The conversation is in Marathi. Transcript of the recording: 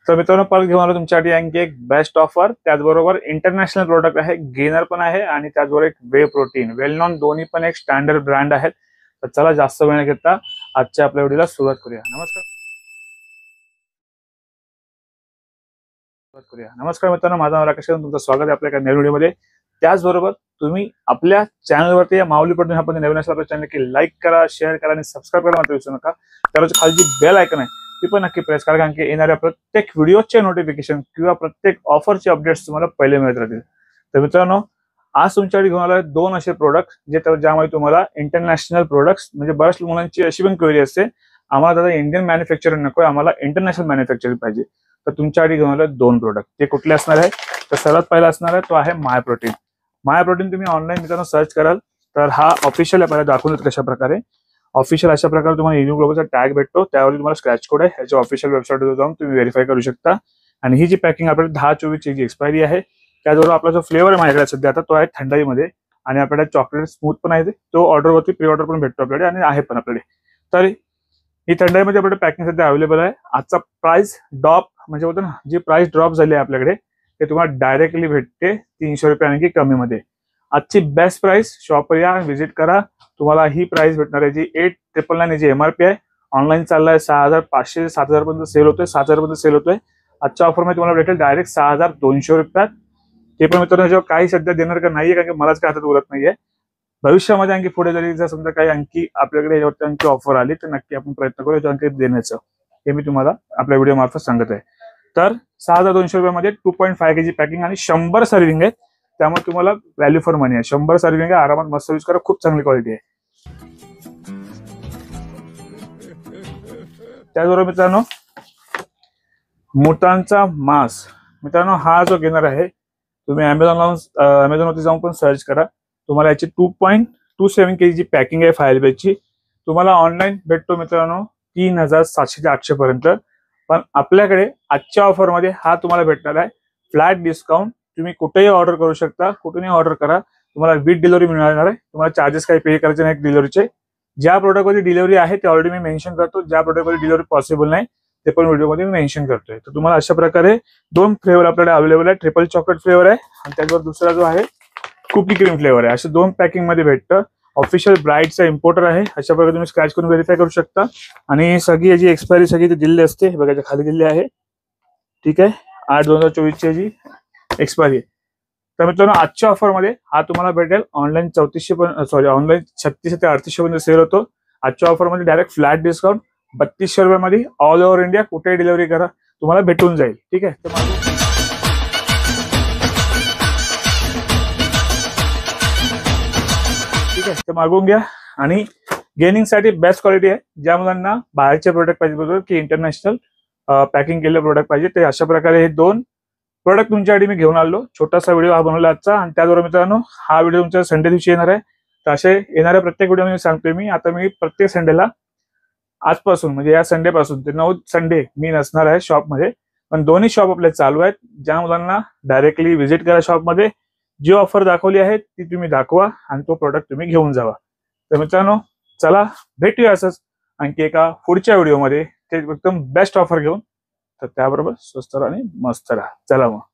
तर मित्रांनो परत घेऊन आलो तुमच्यासाठी आणखी एक बेस्ट ऑफर, त्याचबरोबर इंटरनॅशनल प्रोडक्ट आहे, गेनर पण आहे आणि त्याचबरोबर एक वे प्रोटीन वेल नॉन, दोन्ही पण एक स्टँडर्ड ब्रँड आहेत. तर चला जास्त वेळ न घेता आजच्या आपल्या व्हिडिओला सुरुवात करूया. नमस्कार मित्रांनो, माझं नाव राकेश, तुमचं स्वागत आहे आपल्या एका नवीन व्हिडिओमध्ये. त्याचबरोबर तुम्ही आपल्या चॅनलवरती या माऊली पडून आपण नवीन असला आपल्या चॅनल की लाईक करा, शेअर करा आणि सबस्क्राईब करा मात्र विसरू नका. त्यावर खाली जी बेल आयकन आहे ती पण नक्की प्रेस करा, कारण की येणाऱ्या प्रत्येक व्हिडिओचे नोटिफिकेशन किंवा प्रत्येक ऑफरचे अपडेट्स तुम्हाला पहिले मिळत राहतील. तर मित्रांनो, आज तुमच्याकडे घेऊन आलो दोन असे प्रोडक्ट ज्यामध्ये तुम्हाला इंटरनॅशनल प्रोडक्ट्स, म्हणजे बऱ्याच मुलांची अशी पण क्वेरी असते, आम्हाला दादा इंडियन मॅन्युफॅक्चरिंग नको, आम्हाला इंटरनॅशनल मॅन्युफॅक्चरिंग पाहिजे. तर तुमच्यासाठी घेऊन आलो दोन प्रोडक्ट. ते कुठले असणार आहे? तर सर्वात पहिला असणार आहे तो आहे माय प्रोटीन. माय प्रोटीन तुम्ही ऑनलाईन मित्रांनो सर्च कराल तर हा ऑफिशियल आहे. पहिला दाखवून कशा प्रकारे ऑफिशियल अशा प्रकारे तुम्हाला युनिक लोगोचा टॅग भेटतो, त्यावर तुम्हाला स्क्रॅच कोड आहे, ह्याच्या ऑफिशियल वेबसाईटवर जाऊन तुम्ही व्हेरीफाय करू शकता. आणि ही जी पॅकिंग आपल्याला 10/24 ची एक्सपायरी आहे. त्याचबरोबर आपला जो फ्लेवर आहे माझ्याकडे सध्या आता तो आहे थंडाईमध्ये, आणि आपल्याकडे चॉकलेट स्मूथ पण आहे, तो ऑर्डरवरती प्री ऑर्डर पण भेटतो आपल्याकडे आणि आहे पण आपल्याकडे. तर ही थंडाईमध्ये आपल्याकडे पॅकिंग सध्या अवेलेबल आहे. आजचा प्राइस ड्रॉप म्हणजे होतं ना, जी प्राइस ड्रॉप झाली आहे आपल्याकडे ते तुम्हाला डायरेक्टली भेटते 300 रुपये आणखी कमी मध्ये. आजची बेस्ट प्राइस, शॉपवर या, व्हिजिट करा, तुम्हाला ही प्राइस भेटणार आहे जी 8,999 जी एमआरपी आहे. ऑनलाईन चाललाय 6,500 7,000 पर्यंत सेल होतोय, 7,000 पर्यंत सेल होतोय. आजच्या ऑफरमध्ये तुम्हाला भेटेल डायरेक्ट 6,200 रुपयात. ते पण मित्रांनो जेव्हा काही सध्या देणार का नाहीये, कारण की मलाच काय हातात उरत नाहीये. भविष्यामध्ये आणखी पुढे जरी जर समजा काही आणखी आपल्याकडे याच्यावरती आणखी ऑफर आली तर नक्की आपण प्रयत्न करू आणखी देण्याचं, हे मी तुम्हाला आपल्या व्हिडिओ मार्फत सांगत आहे. तर 6,200 रुपयामध्ये 2.5 kg पॅकिंग आणि 100 सर्विंग आहे, त्यामुळे तुम्हाला व्हॅल्यू फॉर मनी आहे. 100 सर्विंग आहे, आरामात मस्त यूज करा, खूप चांगली क्वालिटी आहे. त्याचबरोबर मित्रांनो, मुतांचा मांस, मित्रांनो हा जो घेणार आहे तुम्ही अमेझॉनवरती जाऊन पण सर्च करा, तुम्हाला याची 2.27 kg ची पॅकिंग आहे 5 LB ची. तुम्हाला ऑनलाईन भेटतो मित्रांनो 3,700 ते 800 पर्यंत. पण आपल्याकडे आजच्या ऑफरमध्ये हा तुम्हाला भेटणार आहे फ्लॅट डिस्काउंट. तुम्ही कुठेही ऑर्डर करू शकता, कुठूनही ऑर्डर करा, तुम्हाला विथ डिलिव्हरी मिळणार आहे. तुम्हाला चार्जेस काही पे करायचे नाही डिलिव्हरीचे. ज्या प्रोडक्टवरती डिलिव्हरी आहे ते ऑलरेडी मी मेन्शन करतो, ज्या प्रोडक्टवरती डिलिव्हरी पॉसिबल नाही ते पण व्हिडिओमध्ये मी मेन्शन करतोय. तर तुम्हाला अशा प्रकारे दोन फ्लेवर आपल्याकडे अवेलेबल आहे, ट्रिपल चॉकलेट फ्लेवर आहे आणि त्याचबरोबर दुसरा जो आहे कुकी क्रीम फ्लेवर आहे. असे दोन पॅकिंग मध्ये भेटतं. ऑफिशियल ब्राईटचा इम्पोर्टर आहे, अशा प्रकारे तुम्ही स्क्रॅच करून व्हेरीफाय करू शकता. आणि सगळी याची एक्सपायरी सगळी दिल्ली असते, बघा खाली दिल्ली आहे, ठीक आहे. 8/2024 ची जी एक्सपायरी आहे. तर मित्रांनो आजच्या ऑफरमध्ये हा तुम्हाला भेटेल ऑनलाईन 3400 ऑनलाईन 3600 ते 3800 पर्यंत सेल होतो. आजच्या ऑफरमध्ये डायरेक्ट फ्लॅट डिस्काउंट 3200 रुपयामध्ये ऑल ओव्हर इंडिया कुठेही डिलिव्हरी करा, तुम्हाला भेटून जाईल, ठीक आहे. ठीक आहे, तर मागवून घ्या. आणि गेनिंग साठी बेस्ट क्वालिटी आहे. ज्या मुलांना बाहेरचे प्रोडक्ट पाहिजे बरोबर की इंटरनॅशनल पॅकिंग केलेलं प्रोडक्ट पाहिजे, ते अशा प्रकारे हे दोन प्रोडक्ट तुमच्यासाठी मी घेऊन आलो. छोटासा व्हिडिओ हा बनवला आजचा. आणि त्याचबरोबर मित्रांनो हा व्हिडिओ तुमच्या संडे दिवशी येणार आहे. तर असे येणाऱ्या प्रत्येक व्हिडिओ मी सांगतोय, मी आता मी प्रत्येक संडेला आजपासून म्हणजे या संडे पासून ते 9 संडे मी नसणार आहे शॉपमध्ये. पण दोन्ही शॉप आपले चालू आहेत. ज्या मुलांना डायरेक्टली व्हिजिट करा शॉपमध्ये, जी ऑफर दाखवली आहे ती तुम्ही दाखवा आणि तो प्रोडक्ट तुम्ही घेऊन जावा. तर मित्रांनो चला भेटूया असंच आणखी एका पुढच्या व्हिडिओमध्ये, ते एकदम बेस्ट ऑफर घेऊन. तर त्याबरोबर स्वस्त राहा आणि मस्त राहा. चला मग.